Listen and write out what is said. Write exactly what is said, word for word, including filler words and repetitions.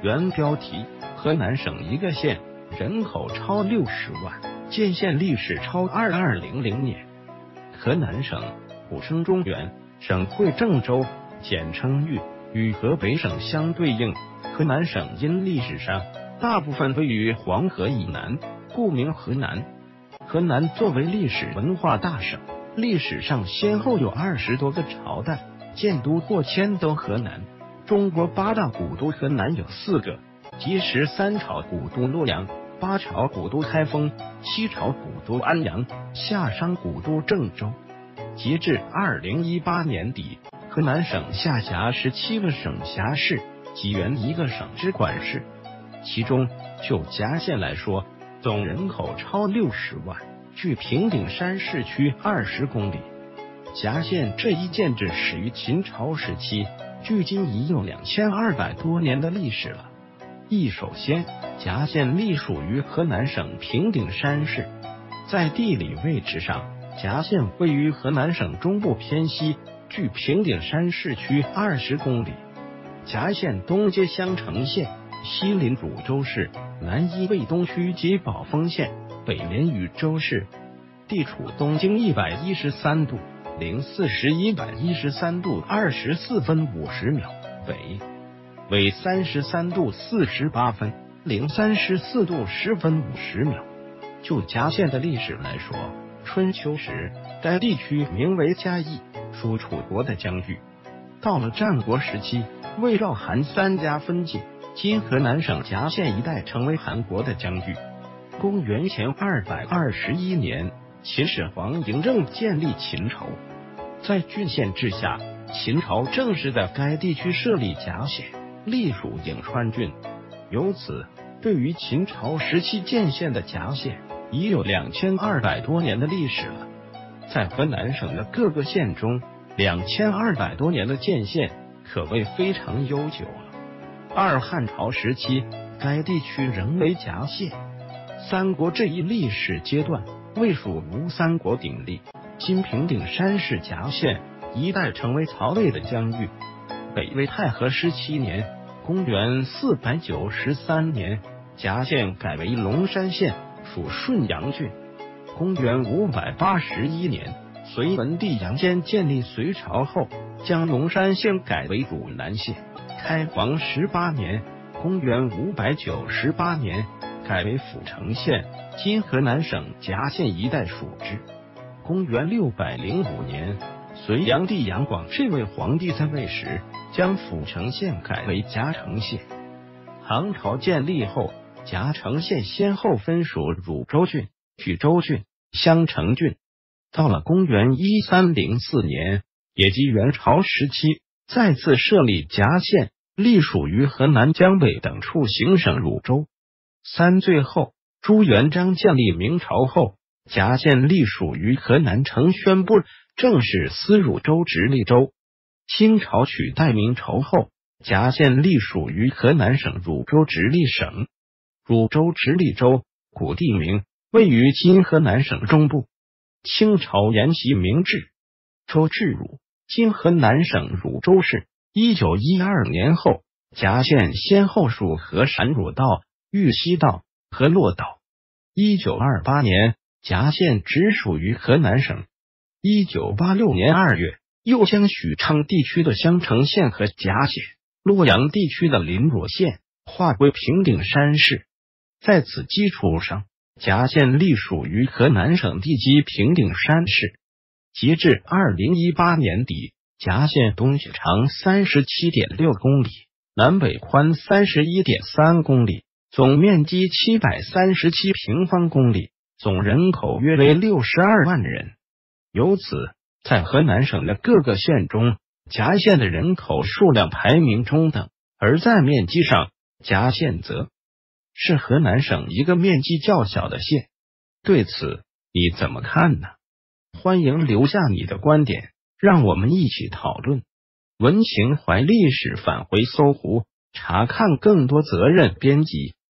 原标题：河南省一个县，人口超六十万，建县历史超二二零零年。河南省古称中原，省会郑州，简称豫，与河北省相对应。河南省因历史上大部分位于黄河以南，故名河南。河南作为历史文化大省，历史上先后有二十多个朝代，建都或迁都河南。中国八大古都河南有四个，即十三朝古都洛阳，八朝古都开封，七朝古都安阳，夏商古都郑州。截至二零一八年底，河南省下辖十七个省辖市，几原一个省直管市。其中就夹县来说，总人口超六十万，距平顶山市区二十公里。夹县这一建制始于秦朝时期，距今已有两千二百多年的历史了。一首先，夹县隶属于河南省平顶山市，在地理位置上，夹县位于河南省中部偏西，距平顶山市区二十公里。夹县东接襄城县，西临汝州市，南依渭东区及宝丰县，北连禹州市，地处东经一百一十三度零四时一百一十三度二十四分五十秒，北纬三十三度四十八分零三十四度十分五十秒。就夹县的历史来说，春秋时该地区名为嘉义，属楚国的疆域。到了战国时期，魏赵韩三家分晋，今河南省夹县一带成为韩国的疆域。公元前二百二十一年，秦始皇嬴政建立秦朝，在郡县治下，秦朝正式在该地区设立夹县，隶属颍川郡。由此，对于秦朝时期建县的夹县，已有两千二百多年的历史了。在河南省的各个县中，两千二百多年的建县可谓非常悠久了。二汉朝时期，该地区仍为夹县。三国这一历史阶段，魏蜀吴三国鼎立，今平顶山市夹县一带成为曹魏的疆域。北魏太和十七年，公元四百九十三年，夹县改为龙山县，属顺阳郡。公元五百八十一年，隋文帝杨坚建立隋朝后，将龙山县改为汝南县。开皇十八年，公元五百九十八年，改为阜城县，今河南省夹县一带属之。公元六百零五年，隋炀帝杨广这位皇帝在位时，将阜城县改为夹城县。唐朝建立后，夹城县先后分属汝州郡、衢州郡、襄城郡。到了公元一三零四年，也即元朝时期，再次设立夹县，隶属于河南江北等处，行省汝州。三最后，朱元璋建立明朝后，夹县隶属于河南承宣部，正式司汝州直隶州。清朝取代明朝后，夹县隶属于河南省汝州直隶省。汝州直隶州古地名，位于今河南省中部。清朝沿袭明制，州治汝，今河南省汝州市。一九一二年后，夹县先后属河陕汝道、豫西道、河洛道。一九二八年，夹县直属于河南省。一九八六年二月，又将许昌地区的襄城县和夹县、洛阳地区的临汝县划归平顶山市。在此基础上，夹县隶属于河南省地级平顶山市。截至二零一八年底，夹县东西长 三十七点六公里，南北宽 三十一点三公里，总面积七百三十七平方公里，总人口约为六十二万人。由此，在河南省的各个县中，夹县的人口数量排名中等，而在面积上，夹县则是河南省一个面积较小的县。对此，你怎么看呢？欢迎留下你的观点，让我们一起讨论。文情怀历史返回搜狐，查看更多责任编辑。